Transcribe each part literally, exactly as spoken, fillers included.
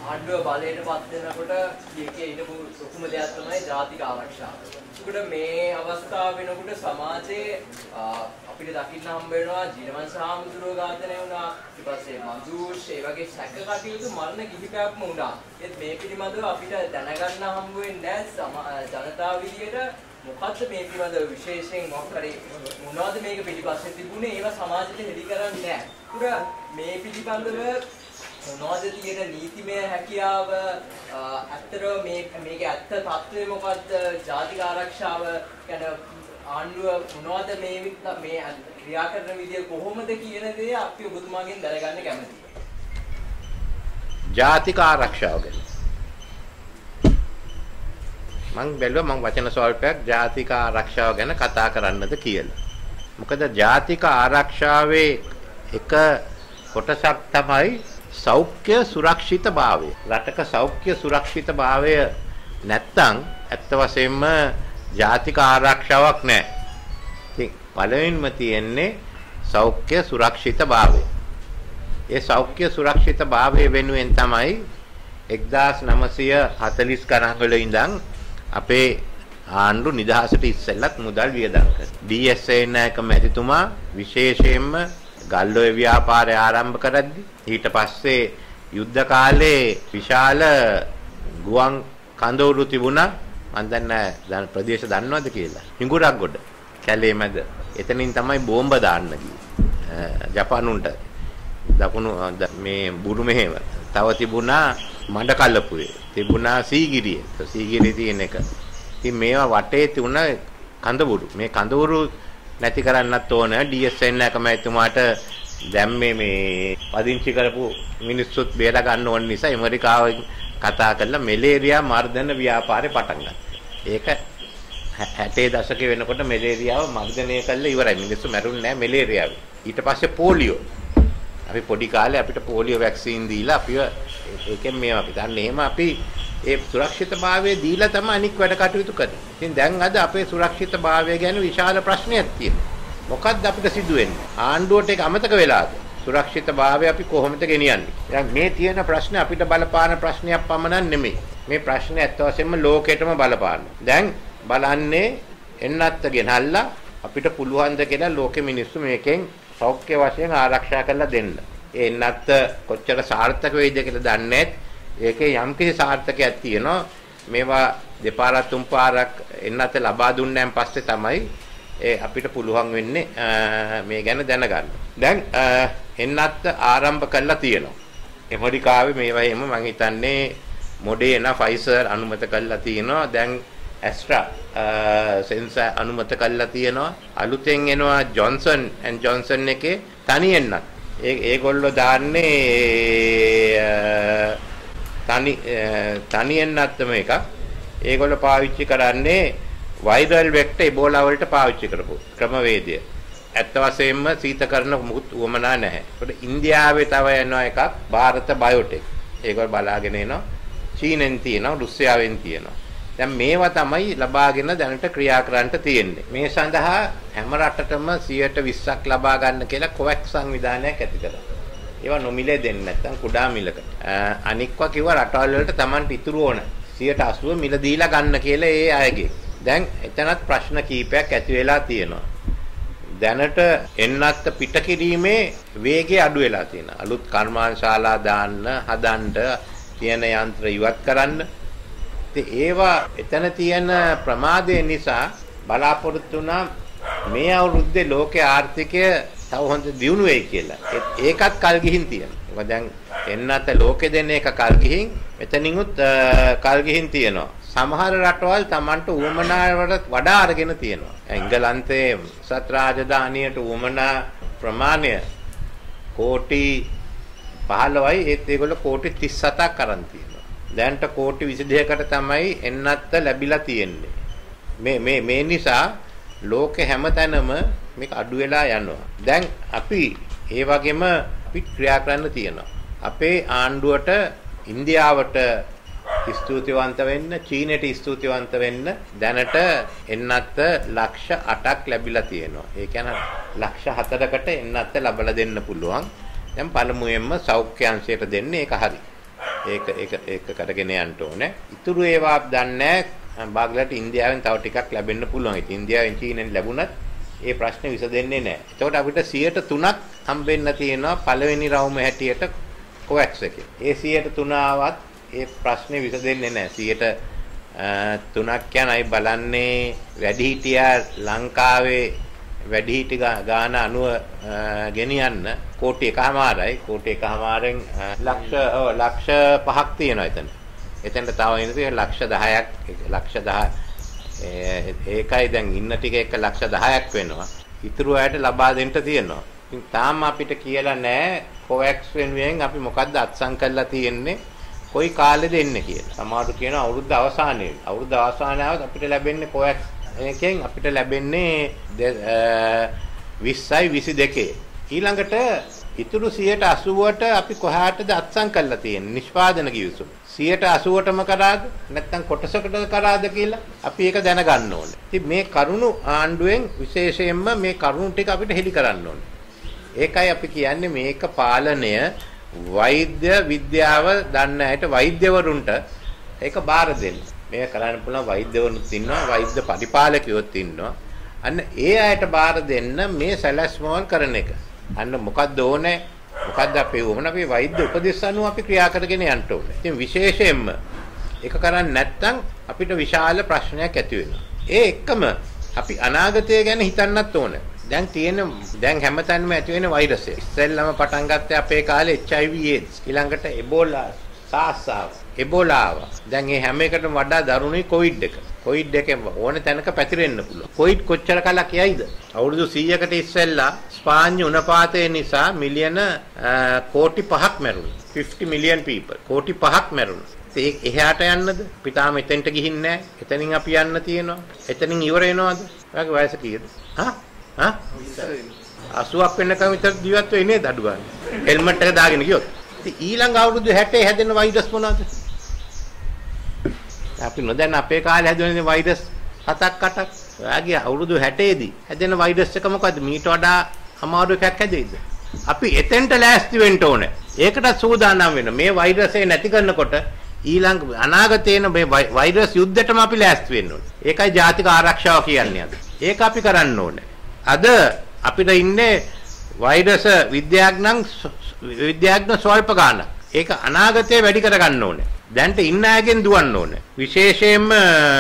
ආණ්ඩුව බලයටපත් වෙනකොට ඒකේ ඉන්න ලොකුම දෙයක් තමයි ජාතික ආරක්ෂාව. ඒකට මේ අවස්ථාව වෙනකොට සමාජයේ අපිට දකින්න හම්බ වෙනවා ජීවන්ස හාමුදුරුවෝ ඝාතනය වුණා. ඊට පස්සේ මන්ජූෂ් ඒ වගේ සැක කටයුතු මරණ කිහිපයක්ම වුණා. ඒත් මේ පිළිබඳව අපිට දැනගන්න හම්බ වෙන්නේ නැහැ ජනතාව විදියට මොකද්ද මේ පිළිබඳව විශේෂයෙන් මොකක් හරි මොනවද මේක පිළිපස්සේ තිබුණේ ඒවා සමාජයට හෙළි කරන්නේ නැහැ. ඒක මේ පිළිබඳව මොනවද තියෙන නීතිමය හැකියාව ඇත්තට මේ මේක ඇත්ත තත්ත්වය මොකද්ද ජාතික ආරක්ෂාව ගැන ආණ්ඩුව මොනවද මේ මේ ක්‍රියා කරන විදිය කොහොමද කියන දේ අපි ඔබතුමාගෙන් දැනගන්න කැමතියි. ජාතික ආරක්ෂාව ගැන මම බැලුවා මම වචන ස්වල්පයක් ජාතික ආරක්ෂාව ගැන කතා කරන්නද කියලා. මොකද ජාතික ආරක්ෂාවේ එක කොටසක් තමයි සෞඛ්‍ය සුරක්ෂිතභාවය. රටක සෞඛ්‍ය සුරක්ෂිතභාවය නැත්තම් ඇත්ත වශයෙන්ම ජාතික ආරක්ෂාවක් නැහැ. ඉතින් පළවෙනිම තියෙන්නේ සෞඛ්‍ය සුරක්ෂිතභාවය. ඒ සෞඛ්‍ය සුරක්ෂිතභාවය වෙනුවෙන් තමයි එක්දාස් නවසිය හතළිස් ගණන් වල ඉඳන් අපේ ආණ්ඩු නිදහසට ඉස්සෙල්ලත් මුදල් වියදම් කරා. ඩී එස් ඒ නායක මැතිතුමා විශේෂයෙන්ම ගල්ඔය ව්‍යාපාරය ආරම්භ කරද්දී ඊට පස්සේ යුද්ධ කාලේ විශාල ගුවන් කඳවුරු තිබුණා. මම දන්නේ ප්‍රදේශ දන්නවද කියලා. හිඟුරක් ගොඩ කැලේ මැද. එතනින් තමයි බෝම්බ දාන්න ගියේ. ජපානුන්ට දකුණු මේ බුරුමෙහෙම. තව තිබුණා මඩකල්ලපුවේ. තිබුණා සීගිරිය. සීගිරිය තියෙන එක. ඉතින් මේවා වටේ තිබුණ කඳවුරු. මේ කඳවුරු නැති කරන්නත් ඕන ඩී එස් එන් එකමැතිතුමාට දැන් මේ මේ පදිංචි කරපු මිනිස්සුත් බේර ගන්න ඕන නිසා ඇමරිකාවෙන් කතා කරලා මැලේරියා මර්ධන ව්‍යාපාරේ පටන් ගත්තා. ඒක හැටේ දශකේ වෙනකොට මැලේරියාව මර්ධනය කළා ඉවරයි. මිනිස්සු මැරුන්නේ නැහැ මැලේරියාවෙන්. ඊට පස්සේ පෝලියෝ. අපි පොඩි කාලේ අපිට පෝලියෝ වැක්සින් දීලා අපිව ඒකෙන් මේවා අපි දන්නේ එහෙම අපි ඒ සුරක්ෂිතභාවය දීලා තමයි අනික් වැඩ කටයුතු කරන්නේ. ඉතින් දැන් අද අපේ සුරක්ෂිතභාවය ගැන විශාල ප්‍රශ්නයක් තියෙනවා. මොකක්ද අපිට සිදු වෙන්නේ? ආණ්ඩුවට ඒක අමතක වෙලාද? සුරක්ෂිතභාවය අපි කොහොමද ගෙනියන්නේ? දැන් මේ තියෙන ප්‍රශ්නේ අපිට බලපාන ප්‍රශ්නයක් පමණක් නෙමෙයි. මේ ප්‍රශ්නේ ඇත්ත වශයෙන්ම ලෝකෙටම බලපාන. දැන් බලන්නේ එන්නත් ගෙනල්ලා අපිට පුළුවන් ද කියලා ලෝකෙ මිනිස්සු මේකෙන් සෞඛ්‍ය වශයෙන් ආරක්ෂා කරලා දෙන්න. ඒ එන්නත් කොච්චර සාර්ථක වෙයිද කියලා දන්නේ නැහැ. ඒකේ යම්කිසි සාර්ථකයක් තියෙනවා. මේවා දෙපාරක් තුන් පාරක් එන්නත් ලබා දුන්නාන් පස්සේ තමයි ඒ අපිට පුළුවන් වෙන්නේ මේ ගැන දැනගන්න. දැන් එන්නත් ආරම්භ කළා තියෙනවා. ඇමරිකාවේ මේවා එහෙම මම හිතන්නේ මොඩේනා ෆයිසර් අනුමත කළා තියෙනවා. දැන් ඇස්ට්‍රා සෙන්සර් අනුමත කළා තියෙනවා. අලුතෙන් එනවා ජොන්සන් ඇන්ඩ් ජොන්සන් එකේ තනි එන්නත්. ඒ ඒගොල්ලෝ දාන්නේ තනි තනියෙන් නැත්තම එකක්. ඒගොල්ලෝ පාවිච්චි කරන්නේ වෛරල් වෙක්ටර් ඉබෝලා වලට පාවිච්චි කරපු ක්‍රමවේදය. ඇත්ත වශයෙන්ම සීතකරණ මුකුත් උවමනා නැහැ. ඒකට ඉන්දියාවේ තව යනවා එකක් ಭಾರತ බයෝටෙක්. ඒගොල්ලෝ බලාගෙන එනවා. චීනෙන් තියෙනවා, රුසියාවෙන් තියෙනවා. දැන් මේවා තමයි ලබාගෙන දැනට ක්‍රියා කරන්න තියෙන්නේ. මේ සඳහා හැම රටටම සියයට විස්සක් ලබා ගන්න කියලා කොවැක්ස් සංවිධානයක් ඇති කරා. ඒවා නොමිලේ දෙන්නේ නැත්නම් කුඩා මිලකට. අනික්වා කිව්වා රටවල් වලට Tamanට ඉතුරු ඕන සියයට අසූව මිල දීලා ගන්න කියලා ඒ අයගේ. දැන් එතනත් ප්‍රශ්න කීපයක් ඇති වෙලා තියෙනවා. දැනට එන්නත් පිට කිරීමේ වේගය අඩු වෙලා තියෙනවා. අලුත් කර්මාන්තශාලා දාන්න, හදන්න, තියෙන යන්ත්‍ර ඉවත් කරන්න. ඒවා එතන තියෙන ප්‍රමාදය නිසා බලාපොරොත්තු වුණා මේ අවුරුද්දේ ලෝකයේ ආර්ථිකය තව හොඳ දියුණු වෙයි කියලා. ඒකත් කල් ගිහින් තියෙනවා. ඒක දැන් එන්නත් ලෝකෙ දෙන එක කල් ගිහින් මෙතනින්ුත් කල් ගිහින් තියෙනවා. සමහර රටවල් Tamanට උවමනාවට වඩා අරගෙන තියෙනවා. එංගලන්තයේ සත් රාජධානියට උවමනා ප්‍රමාණය කෝටි පහළොවයි ඒත් ඒගොල්ලෝ කෝටි තිස් හතක් අරන් තියෙනවා. දැන්ට කෝටි විසි දෙකකට තමයි එන්නත් ලැබිලා තියෙන්නේ. මේ මේ මේ නිසා ලෝකෙ හැමතැනම මේක අඩු වෙලා යනවා. දැන් අපි ඒ වගේම අපි ක්‍රියා කරන්න තියෙනවා. අපේ ආණ්ඩුවට ඉන්දියාවට ස්තුතිවන්ත වෙන්න, චීනයට ස්තුතිවන්ත වෙන්න දැනට එන්නත් ලක්ෂ අටක් ලැබිලා තියෙනවා. ඒ කියන්නේ ලක්ෂ හතරකට එන්නත් ලබලා දෙන්න පුළුවන්. දැන් පළමුවෙන්ම සෞඛ්‍ය අංශයට දෙන්නේ ඒක හරි. ඒක ඒක ඒක කරගෙන යන්න ඕනේ. ඉතුරු ඒවා දන්නේ බාගලට ඉන්දියාවෙන් තව ටිකක් ලැබෙන්න පුළුවන්. ඉතින් ඉන්දියාවෙන් චීනෙන් ලැබුණත් ඒ ප්‍රශ්නේ විසඳෙන්නේ නැහැ. එතකොට අපිට සියයට තුනක් හම්බෙන්න තියෙනවා පළවෙනි රවුම හැටියට කොවැක්ස් එකේ. ඒ සියයට තුන ආවත් ඒ ප්‍රශ්නේ විසඳෙන්නේ නැහැ. සියයට තුනක් කියනයි බලන්නේ වැඩිහිටියා ලංකාවේ වැඩිහිටි ගාන අනුව ගෙනියන්න කෝටි එකමාරයි. කෝටි එකමාරෙන් ලක්ෂ ඔව් ලක්ෂ පහක් තියෙනවා එතන. එතනට තව ඉන්නේ ලක්ෂ දහයක් ලක්ෂ දහ ඒකයි දැන් ඉන්න ටික එක ලක්ෂ දහයක් වෙනවා. ඉතුරු අයට ලබා දෙන්න තියෙනවා. ඉතින් තාම අපිට කියලා නැහැ කොවැක්ස් වෙනුවෙන් අපි මොකද්ද අත්සන් කරලා තියෙන්නේ කොයි කාලෙද එන්නේ කියලා. සමහරව කියනවා අවුරුද්ද අවසානයේ. අවුරුද්ද අවසානයවත් අපිට ලැබෙන්නේ කොවැක්ස් එකෙන් අපිට ලැබෙන්නේ විස්සයි විසිදෙකේ. ඊළඟට ඉතුරු සියයට අසූවට අපි කොහාටද අත්සන් කරලා තියෙන්නේ නිෂ්පාදන කිවිසුම. සියයට අසූවටම කරාද නැත්නම් කොටසකට කරාද කියලා අපි ඒක දැනගන්න ඕනේ. ඉතින් මේ කරුණු ආණ්ඩුවෙන් විශේෂයෙන්ම මේ කරුණු ටික අපිට හෙළි කරන්න ඕනේ. ඒකයි අපි කියන්නේ මේක පාලනය වෛද්‍ය විද්‍යාව දන්න අයට වෛද්‍යවරුන්ට ඒක බාර දෙන්න. මේක කරන්න පුළුවන් වෛද්‍යවරුත් ඉන්නවා වෛද්‍ය පරිපාලකයෝත් ඉන්නවා. අන්න ඒ අයට බාර දෙන්න මේ සැලැස්මවල් කරන එක. අන්න මොකද්ද ඕනේ? මොකද්ද අපේ වුණ අපි වෛද්‍ය උපදෙස් අනුව අපි ක්‍රියා කරගෙන යන්න ඕනේ. ඉතින් විශේෂයෙන්ම ඒක කරන්නේ නැත්නම් අපිට විශාල ප්‍රශ්නයක් ඇති වෙනවා. ඒ එක්කම අපි අනාගතය ගැන හිතන්නත් ඕනේ. දැන් තියෙන දැන් හැමතැනම ඇති වෙන වෛරසය. ඉස්සෙල්ලාම පටන් ගත්තේ අපේ කාලේ එච් අයි වී AIDS. ඊළඟට එබෝලා, SARS ආවා. එබෝලා ආවා. දැන් මේ හැම එකටම වඩා දරුණුයි කොවිඩ් එක. කොවිඩ් එකෙන් ඕන තැනක පැතිරෙන්න පුළුවන්. කොවිඩ් කොච්චර කාලයක් යයිද? අවුරුදු සීයකට ඉස්සෙල්ලා ස්පාඤ්ඤ උණපාතය නිසා මිලියන කෝටි පහක් මැරුණා. fifty million people. කෝටි පහක් මැරුණා. ඒ එහාට යන්නද? අපි තාම එතෙන්ට ගිහින් නැහැ. එතනින් අපි යන්න තියෙනවා. එතනින් ඉවර වෙනවද? ඔයාගේ වයස කීයද? හා? හා? අසූවක් වෙනකම් විතර ජීවත් වෙන්නේ නේද අඩු ගන්න. හෙල්මට් එක දාගෙන ගියොත්. ඉතින් ඊළඟ අවුරුදු හැටේ හැදෙන වෛරස් මොනවද? අපි නොදැන අපේ කාලේ හැදෙන වෛරස් හතක් අටක්. ඔයාගේ අවුරුදු හැටේ දී හැදෙන වෛරස් එක මොකද්ද? මීට වඩා අමාරු එකක් හැදෙයිද? අපි එතෙන්ට ලෑස්ති වෙන්න ඕනේ. ඒකට සූදානම් වෙන්න. මේ වෛරසය නැති කරනකොට ඊළඟ අනාගතේන මේ වෛරස් යුද්ධෙටම අපි ලෑස්ති වෙන්න ඕනේ. ඒකයි ජාතික ආරක්ෂාව කියන්නේ අද. ඒක අපි කරන්න ඕනේ. අද අපිට ඉන්නේ වෛරස් විද්‍යාඥයන් විද්‍යාඥ ස්වල්ප ගානක්. ඒක අනාගතේ වැඩි කරගන්න ඕනේ. දැන්ට ඉන්න අයගෙන් දුවන්න ඕනේ. විශේෂයෙන්ම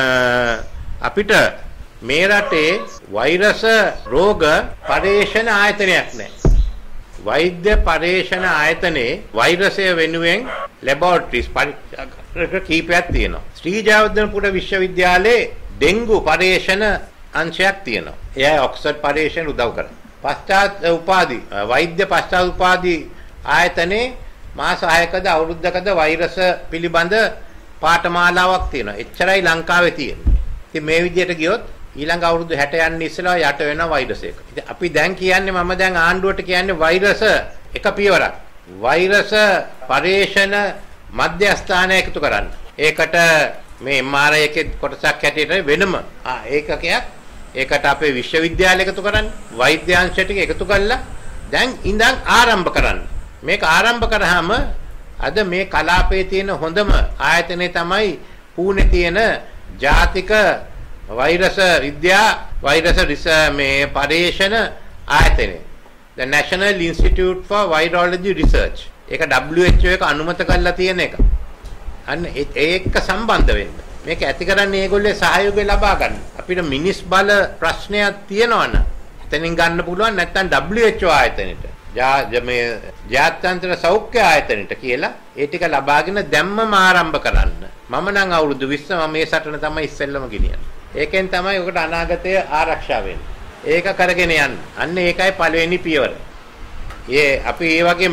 අපිට මේ රටේ වෛරස් රෝග පරීක්ෂණ ආයතනයක් නැහැ. වෛද්‍ය පරීක්ෂණ ආයතනයේ වෛරසය වෙනුවෙන් ලැබොරටරිස් පරීක්ෂණ කීපයක් තියෙනවා. ශ්‍රී ජයවර්ධනපුර විශ්වවිද්‍යාලයේ ඩෙන්ගු පරීක්ෂණ අංශයක් තියෙනවා. එයයි ඔක්ස්ෆර්ඩ් පරීක්ෂණ උදව් කරනවා. පශ්චාත් උපාධි වෛද්‍ය පශ්චාත් උපාධි ආයතනයේ මාස හයකද අවුරුද්දකද වෛරස පිළිබඳ පාඨමාලාවක් තියෙනවා. එච්චරයි ලංකාවේ තියෙන්නේ. ඉතින් මේ විදිහට ගියොත් ඊළඟ අවුරුදු හැට යන්න ඉස්සෙල්ලා යට වෙන වෛරස් එක. ඉතින් අපි දැන් කියන්නේ මම දැන් ආණ්ඩුවට කියන්නේ වෛරස එක පියවරක්. වෛරස පරීක්ෂණ මධ්‍යස්ථානය එකතු කරන්න. ඒකට මේ එම් ආර් ආයි එකේ කොටසක් හැටියට වෙනම ආ ඒකකයක් ඒකට අපේ විශ්වවිද්‍යාලය එකතු කරන්න. වෛද්‍ය අංශ ටික එකතු කරලා දැන් ඉඳන් ආරම්භ කරන්න. මේක ආරම්භ කරාම අද මේ කලාපයේ තියෙන හොඳම ආයතනය තමයි පූනේ තියෙන ජාතික වෛරස විද්‍යා වෛරස මේ පරීක්ෂණ ආයතනය. The National Institute for Virology Research. ඒක W H O එක අනුමත කරලා තියෙන එක. අන්න ඒක සම්බන්ධ වෙන්න. මේක ඇති කරන්නේ ඒගොල්ලෝ සහයෝගය ලබා ගන්න. අපිට මිනිස් බල ප්‍රශ්නයක් තියෙනවා නම් එතනින් ගන්න පුළුවන් නැත්නම් W H O ආයතනෙට. මේ ජාත්‍යන්තර සෞඛ්‍ය ආයතනෙට කියලා ඒ ටික ලබාගෙන දැම්මම ආරම්භ කරන්න. මම නම් අවුරුදු විස්ස මම මේ සටන තමයි ඉස්සෙල්ලම ගෙනියන්නේ. ඒකෙන් තමයි ඔකට අනාගතය ආරක්ෂා වෙන්නේ. ඒක කරගෙන යන්න. අන්න ඒකයි පළවෙනි පියවර. ඒ අපි ඒ වගේම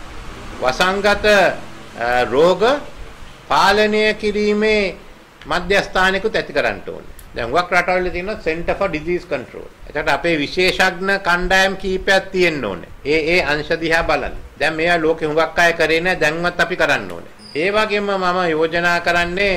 වසංගත රෝග පාලනය කිරීමේ මධ්‍යස්ථානිකුත් ඇති කරන්න ඕනේ. දැන් වක් රටවල තියෙන Center for Disease Control. එතකොට අපේ විශේෂඥ කණ්ඩායම් කීපයක් තියෙන්න ඕනේ. ඒ ඒ අංශ දිහා බලන්න. දැන් මේවා ලෝකෙ හුඟක් අය කරේ නැහැ. දැන්වත් අපි කරන්න ඕනේ. ඒ වගේම මම යෝජනා කරන්නේ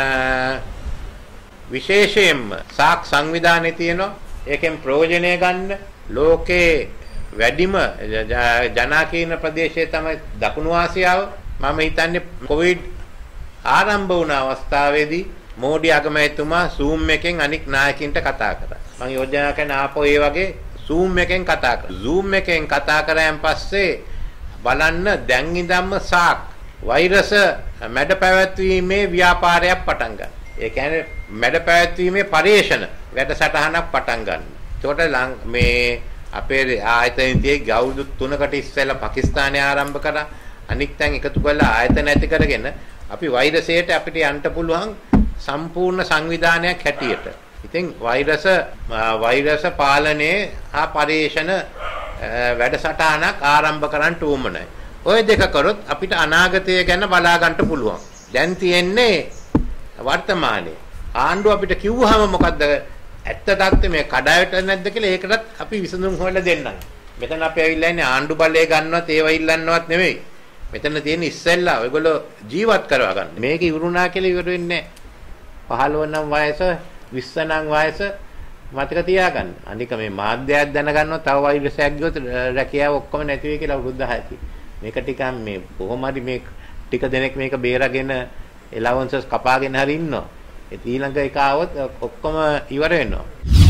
විශේෂයෙන්ම සාක් සංවිධානයේ තියෙනවා. ඒකෙන් ප්‍රයෝජනය ගන්න ලෝකේ වැඩිම ජනාකීර්ණ ප්‍රදේශය තමයි දකුණු ආසියාව. මම හිතන්නේ කොවිඩ් ආරම්භ වුණ අවස්ථාවේදී මෝඩි අගමැතිතුමා Zoom එකෙන් අනික් නායකින්ට කතා කරා. මම යෝජනා කරන ආපහු ඒ වගේ Zoom එකෙන් කතා කරා. Zoom එකෙන් කතා කරාන් පස්සේ බලන්න දැන් ඉඳන්ම සාක් වෛරස මැඩ පැවැත්වීමේ ව්‍යාපාරයක් පටන් ගන්නවා. ඒ කියන්නේ මැඩ පැවැත්වීමේ පරිේශන වැඩසටහනක් පටන් ගන්නවා. ඒකට මේ අපේ ආයතනයේ ගෞරව තුනකට ඉස්සෙල්ලා පාකිස්තානය ආරම්භ කරා. අනික් තැන් එකතු කරලා ආයතන ඇති කරගෙන අපි වෛරසයට අපිට යන්න පුළුවන් සම්පූර්ණ සංවිධානයක් හැටියට. ඉතින් වෛරස වෛරස පාලනයේ ආ පරිේශන වැඩසටහනක් ආරම්භ කරන්න උවමනයි. ওই දෙක කරොත් අපිට අනාගතය ගැන බලා ගන්න පුළුවන්. දැන් තියෙන්නේ වර්තමානයේ. ආණ්ඩුව අපිට කිව්වහම මොකද්ද ඇත්ත தත්ත්වය මේ කඩාවැට නැද්ද කියලා ඒකටත් අපි විසඳුම් හොයලා දෙන්නම්. මෙතන අපි ඇවිල්ලා ඉන්නේ ආණ්ඩු බලය ගන්නවත් ඒව ඉල්ලන්නවත් නෙමෙයි. මෙතන තියෙන ඉස්සෙල්ලා ඔයගොල්ලෝ ජීවත් කරවා ගන්න. මේක ඉවරුණා කියලා ඉවර වෙන්නේ නැහැ. පහළොව නම් වයස විස්ස නම් වයස මතක තියාගන්න. අනික මේ මාධ්‍යයක් දැනගන්නවා තව වෛරසයක් ගියොත් රැකියාව ඔක්කොම නැති වෙයි කියලා අවුරුදු දහයක. මේක ටිකක් මේ කොහොම හරි මේ ටික දෙනෙක් මේක බේරගෙන එලවන්සස් කපාගෙන හරි ඉන්නවා. ඒ ඊළඟ එක ආවොත් ඔක්කොම ඉවර වෙනවා.